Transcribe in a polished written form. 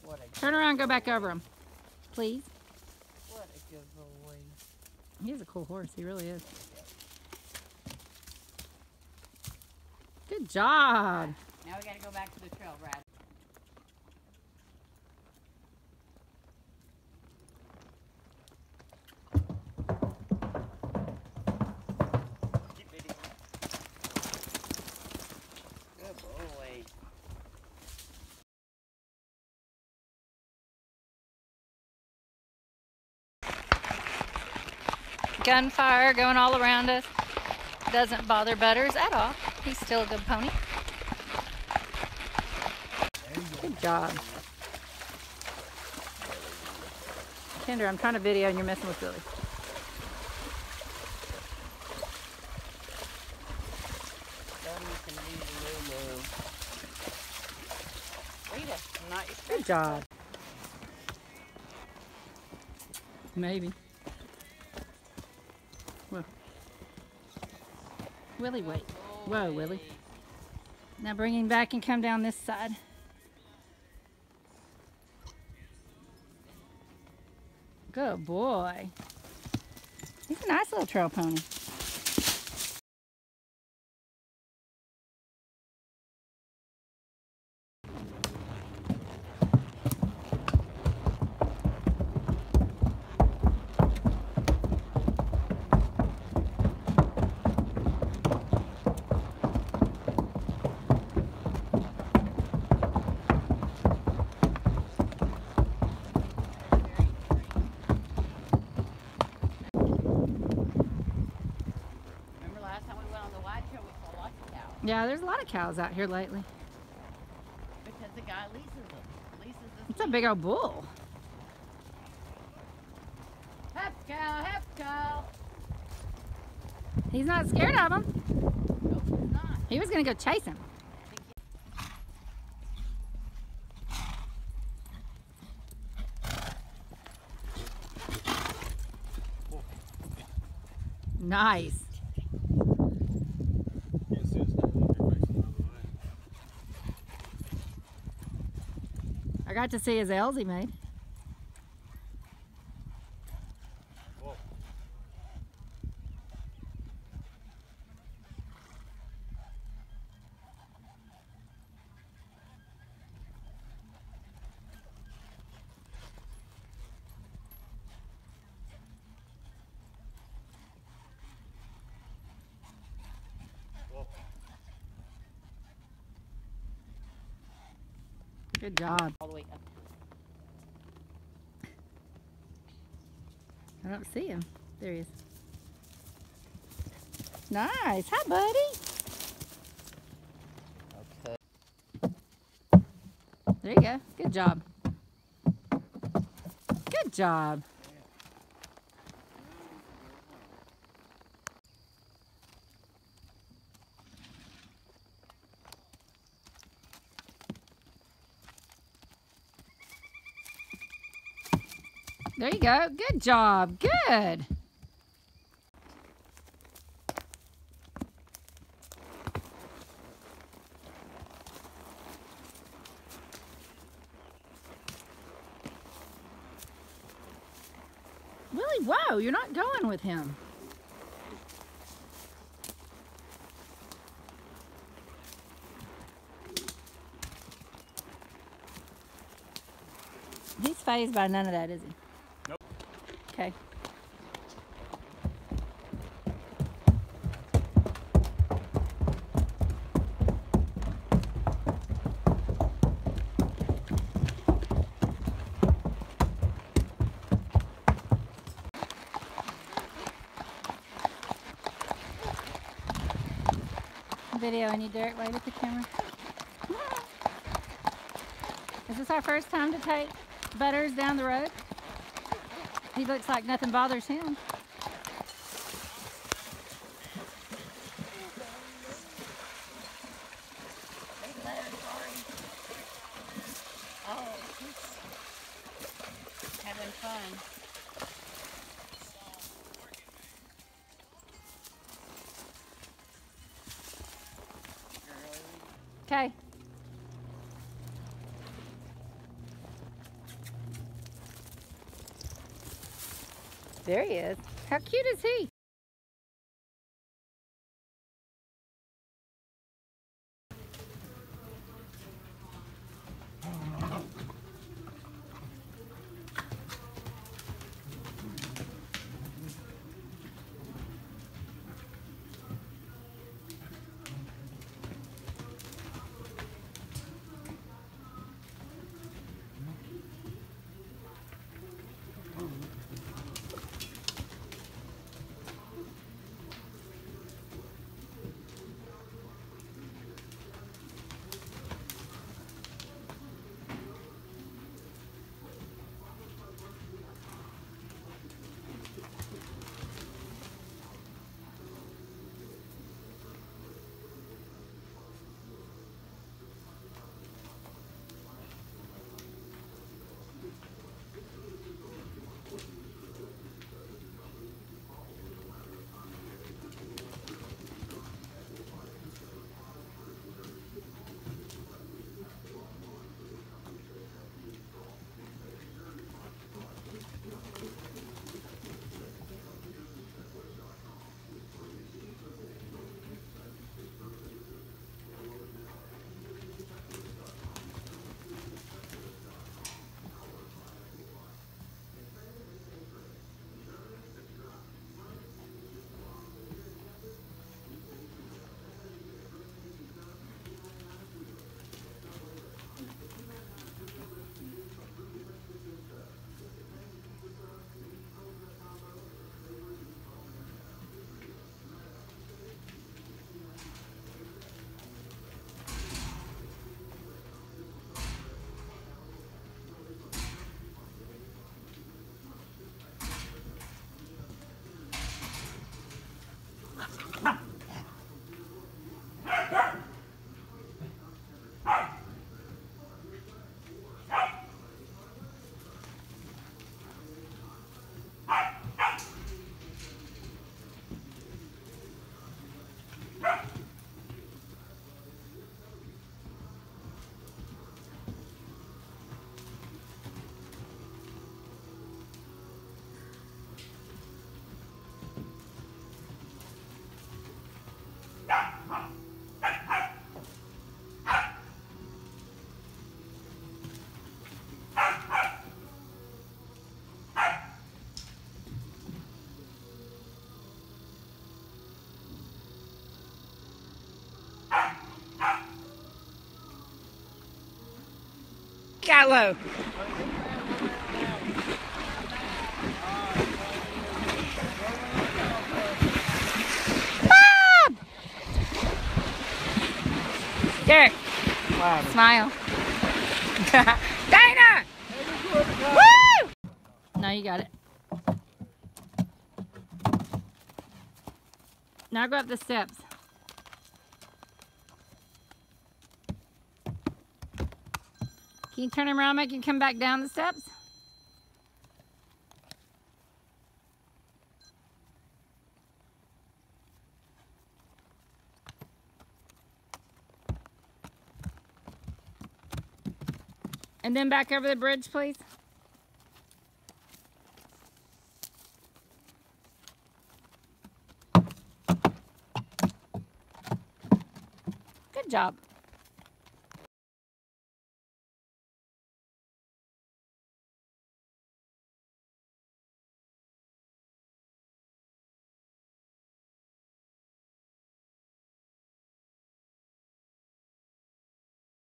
Turn around and go back over him, please. What a good boy. He is a cool horse. He really is. Good job. Now we gotta go back to the trail, Brad. Good boy. Gunfire going all around us. Doesn't bother Butters at all. He's still a good pony. Good job. Kendra, I'm trying to video and you're messing with Billy. Good job. Maybe. Whoa. Willie, wait. Whoa, Willie. Now bring him back and come down this side. Good boy. He's a nice little trail pony. Yeah, there's a lot of cows out here lately. Because the guy leases them. It's a big old bull. Hep cow. He's not scared of him. Nope, he's not. He was going to go chase him. Nice. I got to see his L's he made. Good job. All the way up. I don't see him. There he is. Nice. Hi, buddy. Okay. There you go. Good job. Good job. There you go. Good job. Good. Willie, whoa, you're not going with him. He's fazed by none of that, is he? Nope. Okay. Video, I need Derek right at the camera. Is this our first time to take Butters down the road? He looks like nothing bothers him. Oh, he's having fun. Okay. There he is. How cute is he? Gallo. Bob! Derek, smile. Dana! Woo! Now you got it. Now go up the steps. Can you turn him around, make him come back down the steps? And then back over the bridge, please. Good job.